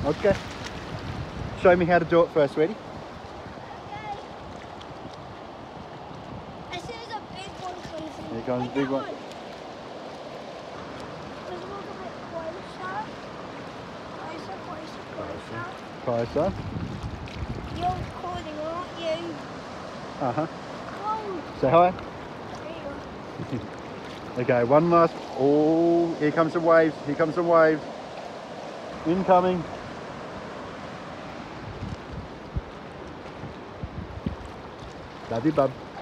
Okay. Show me how to do it first, sweetie. Okay. As soon as a big one comes in. Here comes the big one. Let's move a bit closer. Closer. Closer. You're recording, aren't you? Uh-huh. Oh. Say hi. There you are. Okay, one last. Oh, here comes some waves. Here comes some waves. Incoming. Love you, bub.